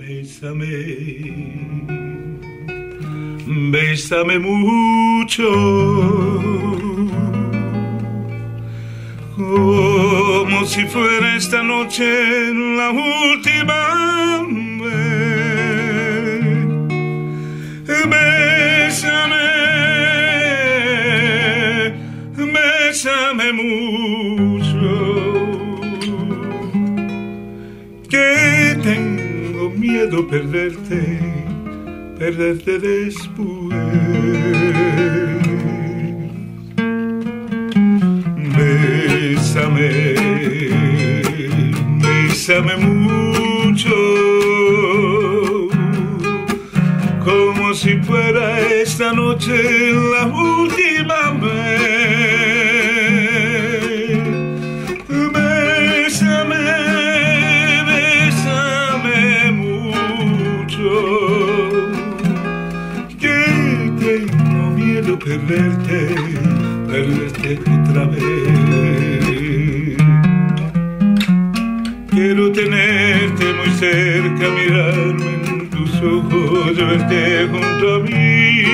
Bésame, bésame mucho, como si fuera esta noche la última vez. Bésame, bésame mucho, que tengo miedo perderte después. Bésame, bésame mucho, como si fuera esta noche la última vez. Bésame, bésame mucho, que tengo miedo perderte otra vez. Quiero tenerte muy cerca, mirarme en tus ojos, verte junto a mí.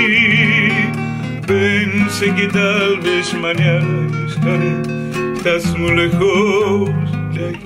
Pensé que tal vez mañana estás muy lejos de aquí.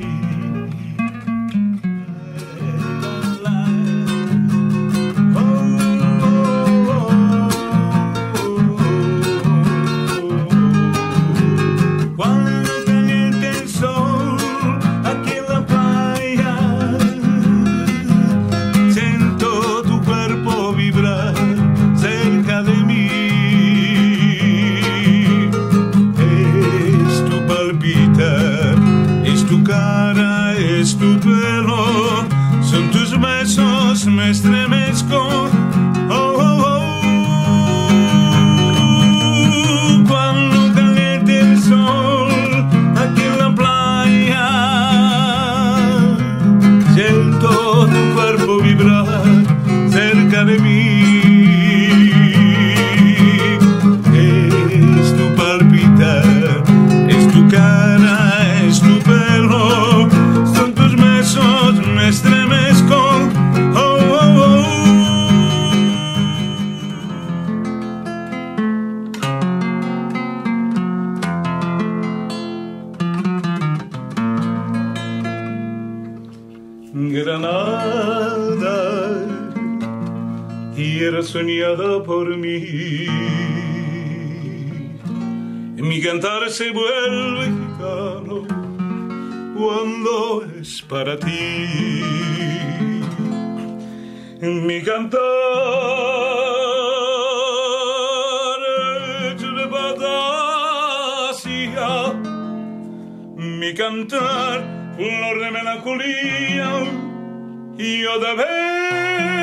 Me estremezco, cuando caliente el sol aquí en la playa. Siento tu cuerpo vibrar cerca de mí. Es tu palpitar, es tu cara, es tu pelo, son tus besos, me estremezco. Granada, tierra soñada por mí, mi cantar se vuelve gitano cuando es para ti. Mi cantar es de fantasía, mi cantar flor de melancolía, yo de ver